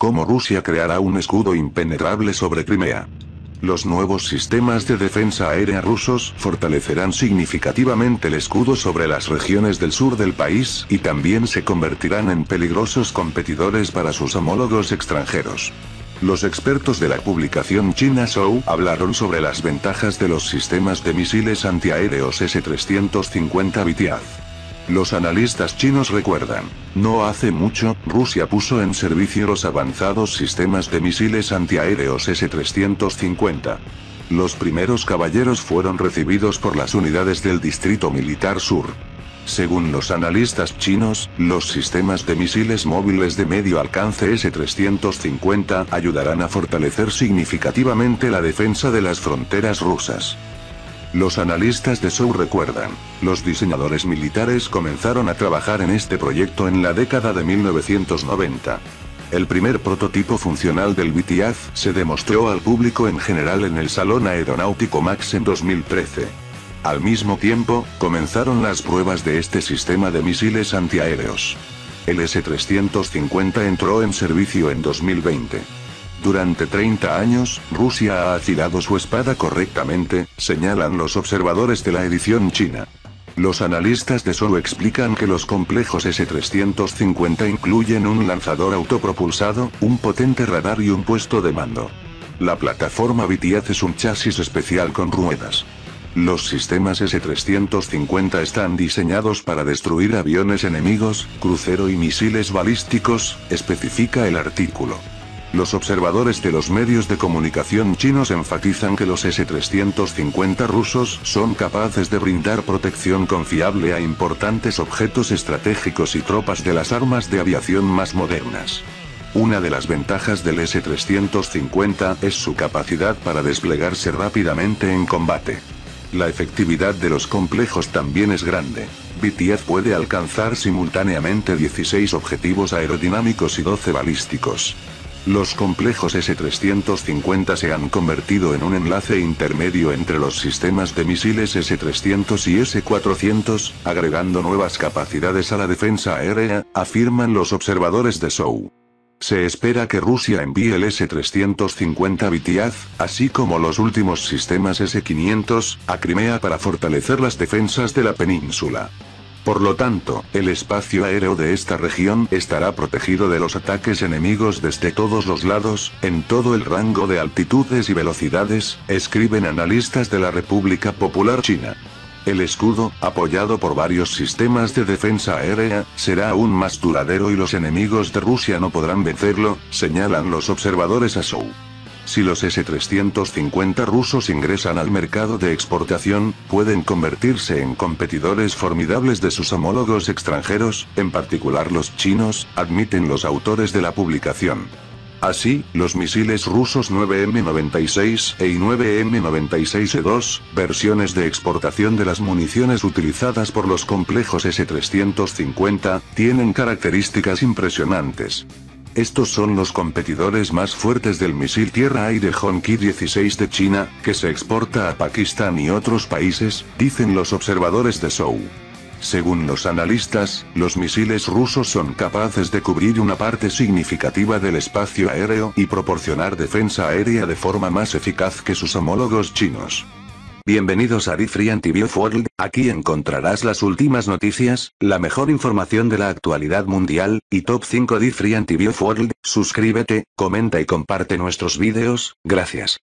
Cómo Rusia creará un escudo impenetrable sobre Crimea. Los nuevos sistemas de defensa aérea rusos fortalecerán significativamente el escudo sobre las regiones del sur del país y también se convertirán en peligrosos competidores para sus homólogos extranjeros. Los expertos de la publicación china Zhou hablaron sobre las ventajas de los sistemas de misiles antiaéreos S-350 Bitiaz. Los analistas chinos recuerdan, no hace mucho, Rusia puso en servicio los avanzados sistemas de misiles antiaéreos S-350. Los primeros caballeros fueron recibidos por las unidades del Distrito Militar Sur. Según los analistas chinos, los sistemas de misiles móviles de medio alcance S-350 ayudarán a fortalecer significativamente la defensa de las fronteras rusas. Los analistas de Zhou recuerdan, los diseñadores militares comenzaron a trabajar en este proyecto en la década de 1990. El primer prototipo funcional del Bitiaz se demostró al público en general en el Salón Aeronáutico MAX en 2013. Al mismo tiempo, comenzaron las pruebas de este sistema de misiles antiaéreos. El S-350 entró en servicio en 2020. Durante 30 años, Rusia ha afilado su espada correctamente, señalan los observadores de la edición china. Los analistas de Zhou explican que los complejos S-350 incluyen un lanzador autopropulsado, un potente radar y un puesto de mando. La plataforma Bitiaz es un chasis especial con ruedas. Los sistemas S-350 están diseñados para destruir aviones enemigos, crucero y misiles balísticos, especifica el artículo. Los observadores de los medios de comunicación chinos enfatizan que los S-350 rusos son capaces de brindar protección confiable a importantes objetos estratégicos y tropas de las armas de aviación más modernas. Una de las ventajas del S-350 es su capacidad para desplegarse rápidamente en combate. La efectividad de los complejos también es grande. Bitiaz puede alcanzar simultáneamente 16 objetivos aerodinámicos y 12 balísticos. Los complejos S-350 se han convertido en un enlace intermedio entre los sistemas de misiles S-300 y S-400, agregando nuevas capacidades a la defensa aérea, afirman los observadores de Zhou. Se espera que Rusia envíe el S-350 Bitiaz, así como los últimos sistemas S-500, a Crimea para fortalecer las defensas de la península. Por lo tanto, el espacio aéreo de esta región estará protegido de los ataques enemigos desde todos los lados, en todo el rango de altitudes y velocidades, escriben analistas de la República Popular China. El escudo, apoyado por varios sistemas de defensa aérea, será aún más duradero y los enemigos de Rusia no podrán vencerlo, señalan los observadores a Zhou. Si los S-350 rusos ingresan al mercado de exportación, pueden convertirse en competidores formidables de sus homólogos extranjeros, en particular los chinos, admiten los autores de la publicación. Así, los misiles rusos 9M96 y 9M96E2, versiones de exportación de las municiones utilizadas por los complejos S-350, tienen características impresionantes. Estos son los competidores más fuertes del misil tierra-aire Hongqi-16 de China, que se exporta a Pakistán y otros países, dicen los observadores de Zhou. Según los analistas, los misiles rusos son capaces de cubrir una parte significativa del espacio aéreo y proporcionar defensa aérea de forma más eficaz que sus homólogos chinos. Bienvenidos a Free Antivirus World, aquí encontrarás las últimas noticias, la mejor información de la actualidad mundial, y top 5 de Free Antivirus World. Suscríbete, comenta y comparte nuestros vídeos, gracias.